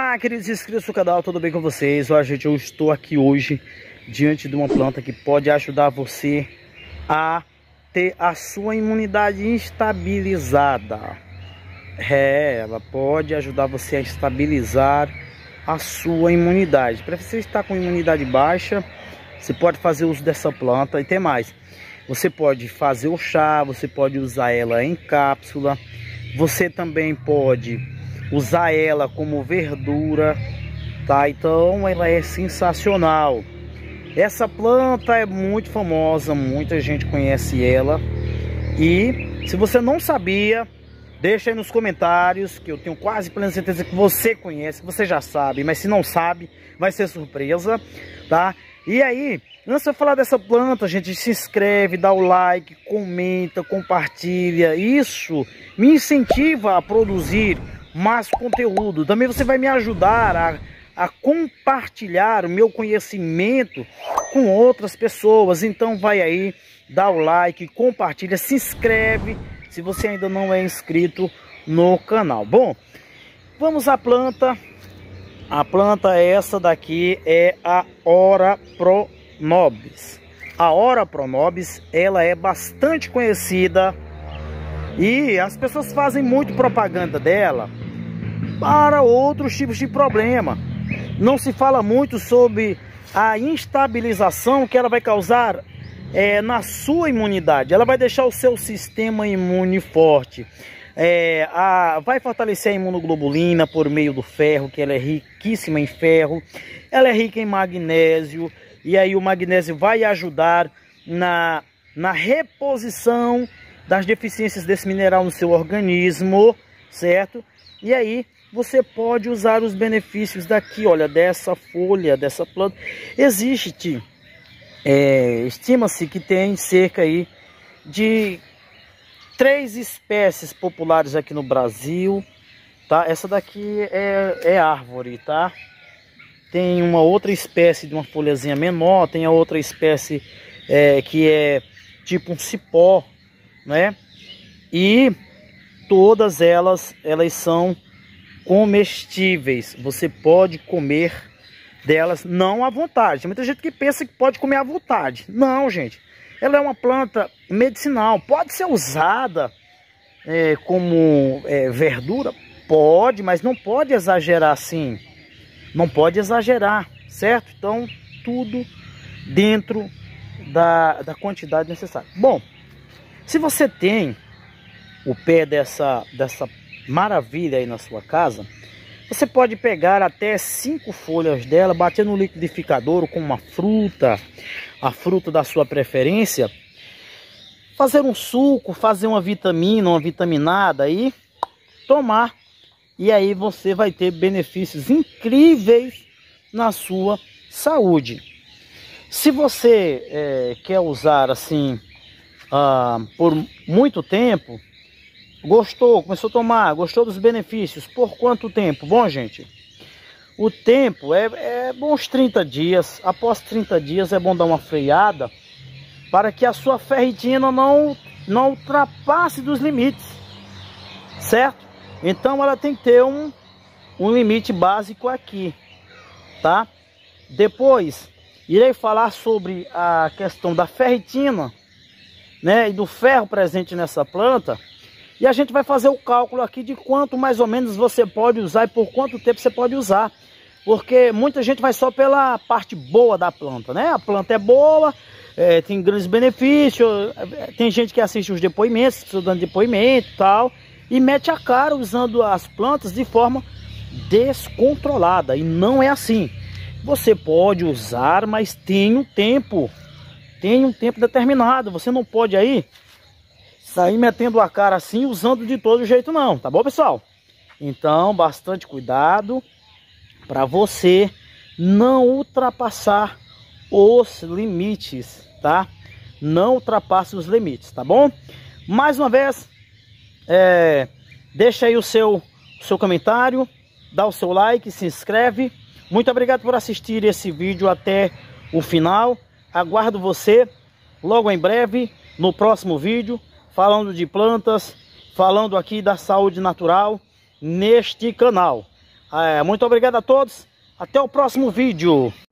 Olá, queridos inscritos do canal, tudo bem com vocês? Olha, gente, eu estou aqui hoje diante de uma planta que pode ajudar você a ter a sua imunidade estabilizada. Ela pode ajudar você a estabilizar a sua imunidade. Para você estar com imunidade baixa, você pode fazer uso dessa planta e tem mais. Você pode fazer o chá, você pode usar ela em cápsula, você também pode usar ela como verdura, tá? Então ela é sensacional. Essa planta é muito famosa, muita gente conhece ela. E se você não sabia, deixa aí nos comentários, que eu tenho quase plena certeza que você conhece, que você já sabe, mas se não sabe, vai ser surpresa, tá? E aí, antes de eu falar dessa planta, gente, se inscreve, dá o like, comenta, compartilha. Isso me incentiva a produzir mais conteúdo. Também você vai me ajudar a compartilhar o meu conhecimento com outras pessoas. Então vai aí, dá o like, compartilha, se inscreve se você ainda não é inscrito no canal. Bom, vamos à planta. A planta essa daqui é a Ora Pronobis. A Ora Pronobis, ela é bastante conhecida e as pessoas fazem muito propaganda dela para outros tipos de problema. Não se fala muito sobre a instabilização que ela vai causar na sua imunidade. Ela vai deixar o seu sistema imune forte. Vai fortalecer a imunoglobulina por meio do ferro, que ela é riquíssima em ferro. Ela é rica em magnésio. E aí o magnésio vai ajudar na reposição das deficiências desse mineral no seu organismo, certo? E aí você pode usar os benefícios daqui, olha, dessa folha, dessa planta. Estima-se que tem cerca aí de 3 espécies populares aqui no Brasil, tá? Essa daqui é árvore, tá? Tem uma outra espécie de uma folhazinha menor, tem a outra espécie que é tipo um cipó, né? E todas elas são comestíveis. Você pode comer delas, não à vontade. Tem muita gente que pensa que pode comer à vontade. Não, gente. Ela é uma planta medicinal. Pode ser usada como verdura? Pode, mas não pode exagerar assim. Não pode exagerar, certo? Então, tudo dentro da quantidade necessária. Bom, se você tem o pé dessa maravilha aí na sua casa, você pode pegar até 5 folhas dela, bater no liquidificador com uma fruta, a fruta da sua preferência, fazer um suco, fazer uma vitamina, uma vitaminada aí, tomar. E aí você vai ter benefícios incríveis na sua saúde. Se você quer usar assim por muito tempo, gostou, começou a tomar, gostou dos benefícios, por quanto tempo? Bom, gente, o tempo é bom uns 30 dias. Após 30 dias é bom dar uma freada para que a sua ferritina não ultrapasse dos limites, certo? Então ela tem que ter um limite básico aqui, tá? Depois irei falar sobre a questão da ferritina, né, e do ferro presente nessa planta. E a gente vai fazer o cálculo aqui de quanto mais ou menos você pode usar e por quanto tempo você pode usar. Porque muita gente vai só pela parte boa da planta, né? A planta é boa, tem grandes benefícios. Tem gente que assiste os depoimentos, pessoas dando depoimento e tal, e mete a cara usando as plantas de forma descontrolada. E não é assim. Você pode usar, mas tem um tempo. Tem um tempo determinado. Você não pode aí sair metendo a cara assim, usando de todo jeito não, tá bom, pessoal? Então, bastante cuidado para você não ultrapassar os limites, tá? Não ultrapasse os limites, tá bom? Mais uma vez, deixa aí o seu comentário, dá o seu like, se inscreve. Muito obrigado por assistir esse vídeo até o final. Aguardo você logo em breve no próximo vídeo, falando de plantas, falando aqui da saúde natural neste canal. Muito obrigado a todos. Até o próximo vídeo.